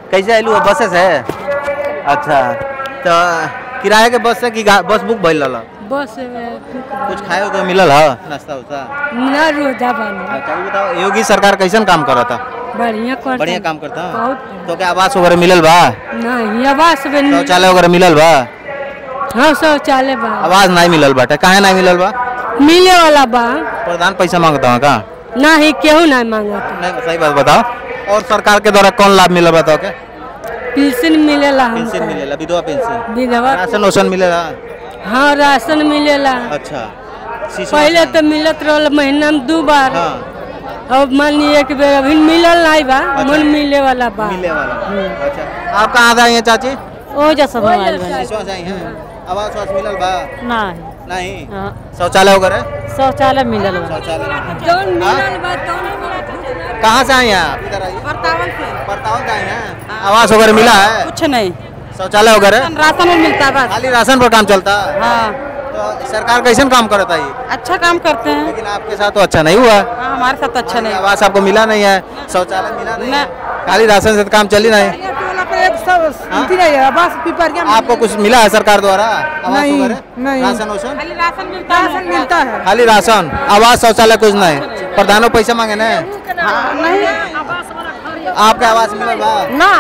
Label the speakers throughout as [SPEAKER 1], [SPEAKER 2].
[SPEAKER 1] कैसे आयलू बस से? अच्छा तो किराए के बस से कि बस बुक भइल रहल?
[SPEAKER 2] बस में
[SPEAKER 1] कुछ खाए के मिलल है नाश्ता उस्ता?
[SPEAKER 2] ना रोजा बने।
[SPEAKER 1] अच्छा ये बताओ योगी सरकार कैसन काम करता? बढ़िया काम करता है। तो क्या आवास वगैरह मिलल बा?
[SPEAKER 2] नहीं आवास
[SPEAKER 1] शौचालय वगैरह मिलल बा?
[SPEAKER 2] हाँ शौचालय बा।
[SPEAKER 1] आवाज नहीं मिलल बाटे, काहे नहीं मिलल बा?
[SPEAKER 2] मिले वाला बा।
[SPEAKER 1] प्रधान पैसा मांगता है का?
[SPEAKER 2] नहीं केहू नहीं मांगता।
[SPEAKER 1] नहीं सही बात बताओ। और सरकार के द्वारा कौन लाभ मिलल बताओ के?
[SPEAKER 2] पेंशन मिलेला।
[SPEAKER 1] पेंशन मिलेला, विधवा पेंशन,
[SPEAKER 2] विधवा
[SPEAKER 1] राशन वाशन मिलेला?
[SPEAKER 2] हाँ राशन मिलेला।
[SPEAKER 1] अच्छा
[SPEAKER 2] पहले तो मिलत रहल महीना में 2 बार। अब मान ली एक बेर अभी मिलल नहीं बा। मन मिले वाला बा।
[SPEAKER 1] मिले वाला। अच्छा आप कहाँ से आई हैं चाची?
[SPEAKER 2] ओ जैसा
[SPEAKER 1] आवास वास मिलल बा? नहीं
[SPEAKER 2] शौचालय
[SPEAKER 1] वगैरह?
[SPEAKER 2] शौचालय मिलल बा।
[SPEAKER 1] कहाँ से आई हैं आप? इधर आइए। परतावल से आई हैं। आवास वगैरह मिला है?
[SPEAKER 2] कुछ नहीं।
[SPEAKER 1] शौचालय वगैरह?
[SPEAKER 2] राशन मिलता है बस।
[SPEAKER 1] खाली राशन पर काम चलता है?
[SPEAKER 2] हाँ।
[SPEAKER 1] तो सरकार कैसे काम करता है?
[SPEAKER 2] अच्छा काम करते हैं।
[SPEAKER 1] लेकिन आपके साथ तो अच्छा नहीं हुआ।
[SPEAKER 2] हाँ, हमारे साथ अच्छा नहीं।
[SPEAKER 1] आवास आपको मिला नहीं है, शौचालय मिला नहीं है, खाली राशन से काम चल ही नहीं। आपको कुछ मिला है सरकार द्वारा?
[SPEAKER 2] नहीं,
[SPEAKER 1] राशन वाशन?
[SPEAKER 2] राशन मिलता है।
[SPEAKER 1] खाली राशन, आवास शौचालय कुछ नहीं। प्रधानों पैसा मांगे ना?
[SPEAKER 2] नहीं
[SPEAKER 1] आपके आवास मिलल बा?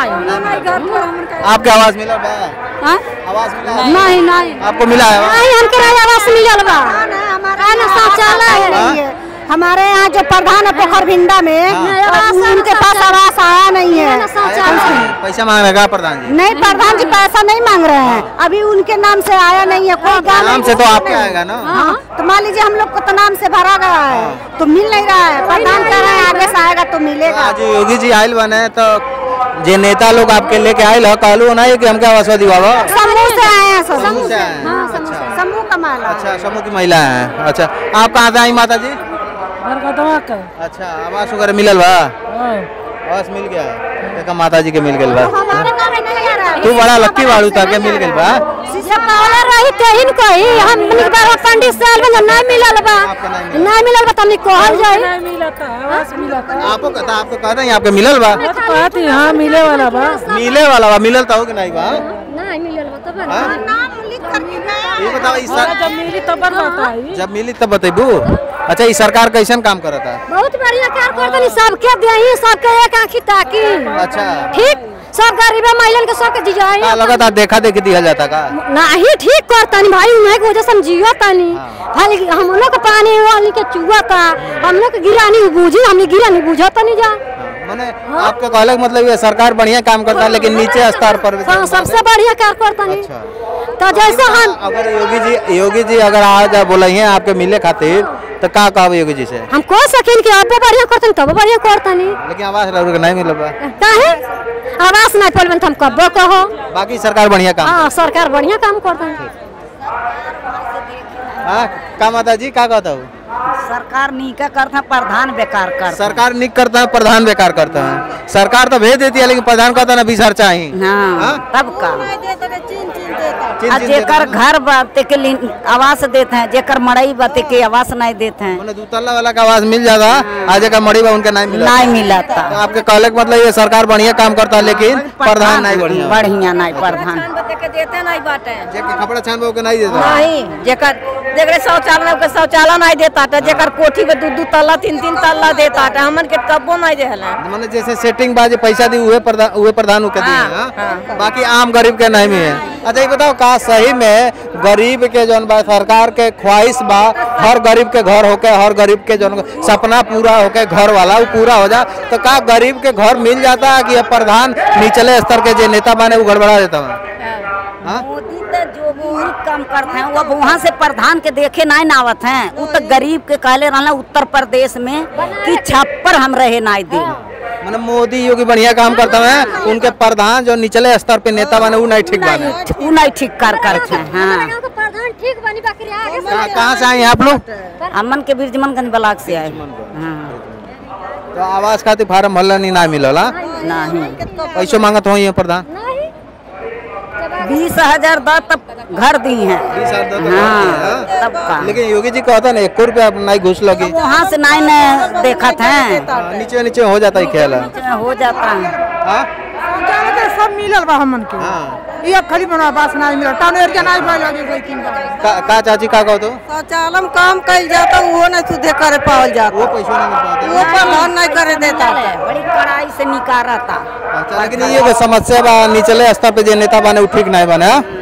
[SPEAKER 1] आपके आवास मिलल बा? आवास मिला?
[SPEAKER 2] नहीं
[SPEAKER 1] आपको मिला है?
[SPEAKER 2] हमके आवास मिलल बा। शौचालय है हमारे यहाँ जो प्रधान है पोखर भिंडा में, उनके पास आवास आया नहीं है।
[SPEAKER 1] पैसा मांग रहे प्रधान जी?
[SPEAKER 2] नहीं प्रधान जी पैसा नहीं मांग रहे हैं, अभी उनके नाम से आया नहीं है। कोई
[SPEAKER 1] नाम से तो आपके आएगा ना?
[SPEAKER 2] तो मान लीजिए हम लोग को तो नाम से भरा गया है तो मिल नहीं रहा है। प्रधान कह रहे हैं आगे से आएगा तो मिलेगा।
[SPEAKER 1] आज योगी जी आयल बने तो जे नेता लोग आपके लेके आयल है, कहलू ना कि हमके आवास दिवावा?
[SPEAKER 2] समूह से आए हैं।
[SPEAKER 1] समूह से आए हैं।
[SPEAKER 2] समूह का माला।
[SPEAKER 1] अच्छा समूह की महिला है। अच्छा आप कहाँ से आई माता जी? अच्छा आवास वगैरह मिलल बा? आवास मिल गया? देखा माता जी के मिल गया बा। तू बड़ा लक्की बाड़ू था के मिल गया बा?
[SPEAKER 2] रही तेहिन कोई हम पंडित साल में नहीं मिलल बा। नहीं मिलल बा तनी कहल जाए। नहीं मिलता आवास मिलता।
[SPEAKER 1] आपको कहता आपको कह रहे हैं आपके मिलल बा?
[SPEAKER 2] कहती हां मिले वाला बा।
[SPEAKER 1] मिले वाला बा? मिलल तो हो कि नहीं बा?
[SPEAKER 2] नहीं मिलल बा तब नाम लिख करके गया।
[SPEAKER 1] ये बताओ इस
[SPEAKER 2] जब मिली तब बताई।
[SPEAKER 1] जब मिली तब बतेबू। अच्छा ये सरकार कैसन काम करता है?
[SPEAKER 2] बहुत बढ़िया काम करता है। सबके देही सबके एक आंखी ताकी।
[SPEAKER 1] अच्छा
[SPEAKER 2] ठीक सब गरीब महिलन के सबके जिजाई
[SPEAKER 1] लगता देखा देखी दिया जाता का?
[SPEAKER 2] नहीं ठीक करता नहीं भाई उन्हें वजह से हम जियो तानी। खाली हम लोग का पानी वाली के चुआ था, हम लोग गिरानी बूझी, हमने गिरानी बूझा नहीं जा।
[SPEAKER 1] माने आपके कहने का मतलब ये सरकार बढ़िया काम करता है लेकिन नीचे स्तर पर
[SPEAKER 2] सबसे बढ़िया काम करता नहीं। तो जैसे हम
[SPEAKER 1] अगर योगी जी अगर आज बोले हैं आपके मिले खातिर तो का कहब योगी जी से?
[SPEAKER 2] हम कह सकें कि अब बढ़िया करते तब बढ़िया करता नहीं।
[SPEAKER 1] लेकिन आवास नहीं मिल बा?
[SPEAKER 2] काहे आवास नहीं पड़ल तो हम कब कहो।
[SPEAKER 1] बाकी सरकार बढ़िया काम?
[SPEAKER 2] हाँ सरकार बढ़िया काम करता है।
[SPEAKER 1] हाँ का माता जी का कहता हूँ?
[SPEAKER 3] सरकार नीका करता है, प्रधान बेकार करता है।
[SPEAKER 1] सरकार निक करता है, प्रधान बेकार करता है। सरकार तो भेज देती है लेकिन प्रधान कहता ना 20,000 चाहिए।
[SPEAKER 3] तब का जेकर घर बाते के आवास देते हैं, जेकर मड़ई बाते के आवास नहीं देते हैं।
[SPEAKER 1] 2 तल्ला वाला का आवास मिल जाता, आज का मड़ी बा उनका नहीं
[SPEAKER 3] मिला था।
[SPEAKER 1] तो आपके कहले का मतलब ये सरकार बढ़िया काम करता है लेकिन प्रधान नहीं
[SPEAKER 3] बढ़िया नहीं प्रधान
[SPEAKER 2] देते नहीं बाटे।
[SPEAKER 1] कपड़ा छान के नहीं देता
[SPEAKER 3] नहीं जेकर शौचालय नहीं देता था, जेकर कोठी में 2 तल्ला 3 तल्ला देता था, हमन के कब्बो नहीं देहला।
[SPEAKER 1] माने जैसे सेटिंग बाजे पैसा दी उहे प्रधान के दिए, बाकी आम गरीब के नहीं है। अच्छा ये बताओ का सही में गरीब के जौन बा सरकार के ख्वाहिश बा हर गरीब के घर होके, हर गरीब के जौन सपना पूरा होके घर वाला वो पूरा हो जा, तो का गरीब के घर मिल जाता है कि ये प्रधान निचले स्तर के जो नेता बने वो गड़बड़ा देता है?
[SPEAKER 3] मोदी तो जो भी काम करते हैं वो वहाँ से प्रधान के देखे नहीं नावत हैं। वो तो गरीब के कहले रहना उत्तर प्रदेश में कि छप्पर हम रहे नहीं दे।
[SPEAKER 1] मैंने मोदी योगी बढ़िया काम करता है, उनके प्रधान जो निचले स्तर पे नेता बने वो नहीं ठीक बने,
[SPEAKER 3] वो नहीं ठीक करते हैं।
[SPEAKER 1] कहाँ से आए आप लोग?
[SPEAKER 3] अमन के बिरजमनगंज ब्लॉक से आए।
[SPEAKER 1] तो आवास खातिर फार्म भरला नहीं मिलला?
[SPEAKER 3] नहीं
[SPEAKER 1] पैसो मांगत हो ये प्रधान?
[SPEAKER 3] 20,000 तब घर दी हैं।
[SPEAKER 1] 20,000 तब का? लेकिन योगी जी कहता ना 1 रुपया नहीं घुस लगी,
[SPEAKER 3] वहाँ से नहीं देखा था।
[SPEAKER 1] नीचे नीचे हो जाता है, ख्याल
[SPEAKER 3] हो जाता है।
[SPEAKER 4] सब मिलल बा हमन के। ये खाली बना बास नहीं मिला टाउन एरिया नहीं भाई लगे कोई किन
[SPEAKER 1] का चाची का कहो तो
[SPEAKER 4] शौचालय काम कइल जाता वो नहीं सुधे करे पावल जाता,
[SPEAKER 1] वो पैसा नहीं मिल पाता,
[SPEAKER 4] वो प्रधान नहीं करे देता,
[SPEAKER 3] बड़ी कड़ाई से निकारता।
[SPEAKER 1] अच्छा लेकिन ये समस्या बा निचले स्तर पे जे नेता बने ठीक नहीं बने।